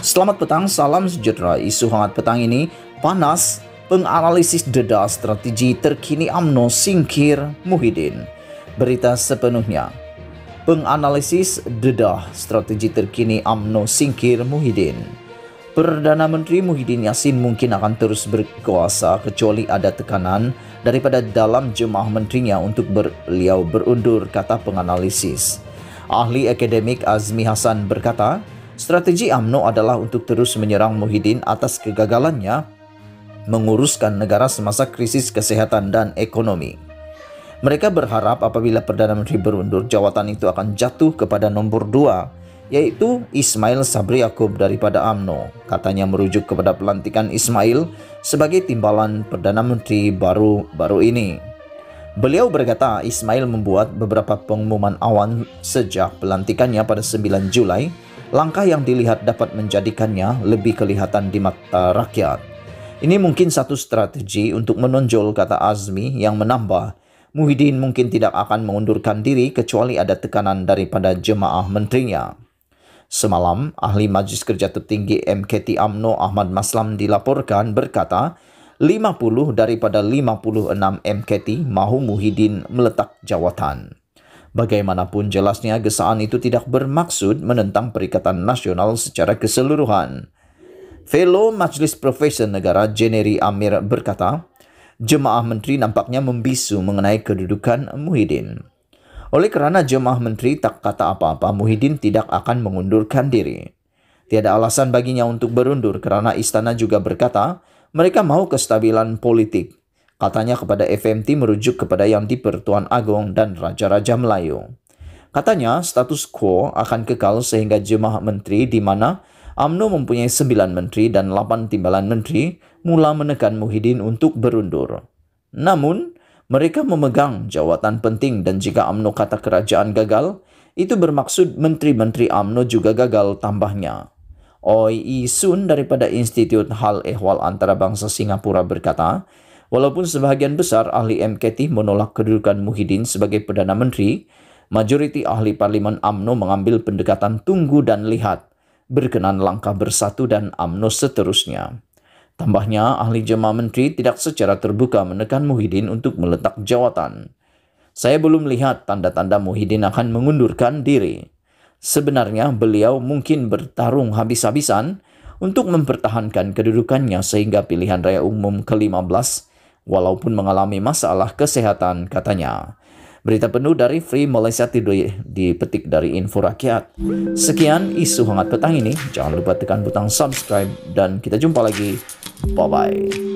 Selamat petang, salam sejahtera. Isu hangat petang ini panas, penganalisis dedah strategi terkini UMNO singkir Muhyiddin. Berita sepenuhnya. Penganalisis dedah strategi terkini UMNO singkir Muhyiddin. Perdana Menteri Muhyiddin Yassin mungkin akan terus berkuasa kecuali ada tekanan daripada dalam jemaah menterinya untuk beliau berundur, kata penganalisis. Ahli akademik Azmi Hasan berkata, strategi UMNO adalah untuk terus menyerang Muhyiddin atas kegagalannya menguruskan negara semasa krisis kesehatan dan ekonomi. Mereka berharap apabila Perdana Menteri berundur, jawatan itu akan jatuh kepada nombor 2, yaitu Ismail Sabri Yaakob daripada UMNO. Katanya merujuk kepada pelantikan Ismail sebagai timbalan Perdana Menteri baru ini. Beliau berkata Ismail membuat beberapa pengumuman awal sejak pelantikannya pada 9 Julai, langkah yang dilihat dapat menjadikannya lebih kelihatan di mata rakyat. Ini mungkin satu strategi untuk menonjol, kata Azmi, yang menambah, Muhyiddin mungkin tidak akan mengundurkan diri kecuali ada tekanan daripada jemaah menterinya. Semalam, ahli Majlis Kerja Tertinggi MKT UMNO Ahmad Maslam dilaporkan berkata, 50 daripada 56 MKT mahu Muhyiddin meletak jawatan. Bagaimanapun jelasnya gesaan itu tidak bermaksud menentang Perikatan Nasional secara keseluruhan. Fellow Majlis Profesor Negara Jeneri Amir berkata, jemaah menteri nampaknya membisu mengenai kedudukan Muhyiddin. Oleh kerana jemaah menteri tak kata apa-apa, Muhyiddin tidak akan mengundurkan diri. Tiada alasan baginya untuk berundur kerana istana juga berkata mereka mahu kestabilan politik. Katanya kepada FMT merujuk kepada Yang di-Pertuan Agong dan Raja-Raja Melayu. Katanya status quo akan kekal sehingga jemaah menteri di mana UMNO mempunyai 9 menteri dan 8 timbalan menteri mula menekan Muhyiddin untuk berundur. Namun, mereka memegang jawatan penting dan jika UMNO kata kerajaan gagal, itu bermaksud menteri-menteri UMNO juga gagal, tambahnya. Oi Sun daripada Institut Hal Ehwal Antarabangsa Singapura berkata, walaupun sebahagian besar ahli MKT menolak kedudukan Muhyiddin sebagai Perdana Menteri, majoriti ahli Parlimen UMNO mengambil pendekatan tunggu dan lihat, berkenan langkah bersatu dan UMNO seterusnya. Tambahnya, ahli jemaah menteri tidak secara terbuka menekan Muhyiddin untuk meletak jawatan. Saya belum lihat tanda-tanda Muhyiddin akan mengundurkan diri. Sebenarnya beliau mungkin bertarung habis-habisan untuk mempertahankan kedudukannya sehingga pilihan raya umum ke-15 walaupun mengalami masalah kesehatan, katanya. Berita penuh dari Free Malaysia Today dipetik dari Info Rakyat. Sekian isu hangat petang ini. Jangan lupa tekan butang subscribe dan kita jumpa lagi. Bye-bye.